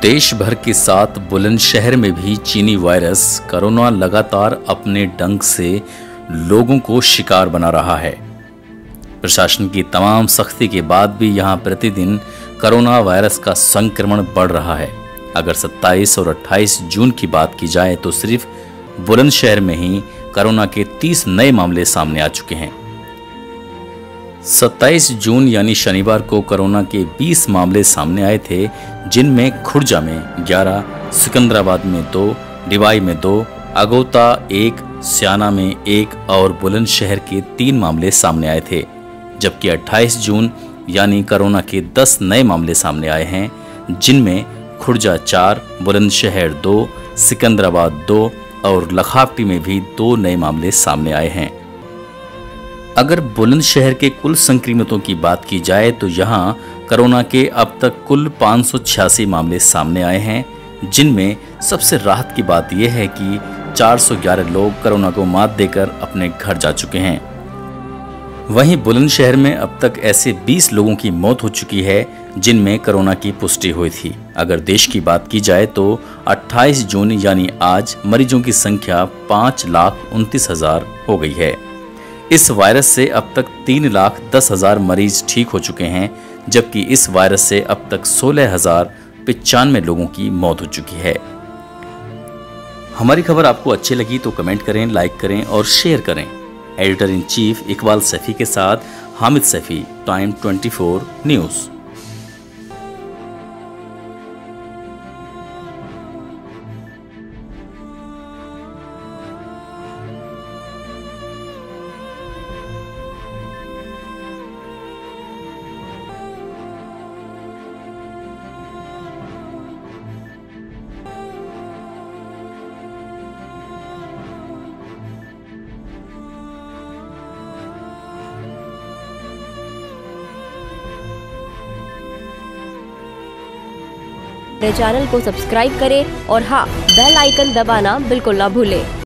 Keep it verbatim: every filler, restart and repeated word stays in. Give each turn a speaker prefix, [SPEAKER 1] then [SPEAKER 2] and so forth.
[SPEAKER 1] देश भर के साथ बुलंदशहर में भी चीनी वायरस कोरोना लगातार अपने डंक से लोगों को शिकार बना रहा है। प्रशासन की तमाम सख्ती के बाद भी यहां प्रतिदिन कोरोना वायरस का संक्रमण बढ़ रहा है। अगर सत्ताईस और अट्ठाईस जून की बात की जाए तो सिर्फ बुलंदशहर में ही कोरोना के तीस नए मामले सामने आ चुके हैं। सत्ताईस जून यानी शनिवार को कोरोना के बीस मामले सामने आए थे, जिनमें खुर्जा में ग्यारह, सिकंदराबाद में दो, डिवाई में दो, अगोता एक, स्याना में एक और बुलंदशहर के तीन मामले सामने आए थे। जबकि अट्ठाईस जून यानी कोरोना के दस नए मामले सामने आए हैं, जिनमें खुर्जा चार, बुलंदशहर दो, सिकंदराबाद दो और लखावटी में भी दो नए मामले सामने आए हैं। अगर बुलंदशहर के कुल संक्रमितों की बात की जाए तो यहां कोरोना के अब तक कुल पाँच सौ छियासी मामले सामने आए हैं, जिनमें सबसे राहत की बात यह है कि चार सौ ग्यारह लोग कोरोना को मात देकर अपने घर जा चुके हैं। वहीं बुलंदशहर में अब तक ऐसे बीस लोगों की मौत हो चुकी है, जिनमें कोरोना की पुष्टि हुई थी। अगर देश की बात की जाए तो अट्ठाईस जून यानी आज मरीजों की संख्या पाँच लाख उनतीस हजार हो गई है। इस वायरस से अब तक तीन लाख दस हजार मरीज ठीक हो चुके हैं, जबकि इस वायरस से अब तक सोलह हजार पचानवे लोगों की मौत हो चुकी है। हमारी खबर आपको अच्छी लगी तो कमेंट करें, लाइक करें और शेयर करें। Editor in chief Iqbal Saifi के साथ हामिद सैफी, टाइम चौबीस न्यूज़।
[SPEAKER 2] मेरे चैनल को सब्सक्राइब करें और हाँ, बेल आइकन दबाना बिल्कुल ना भूलें।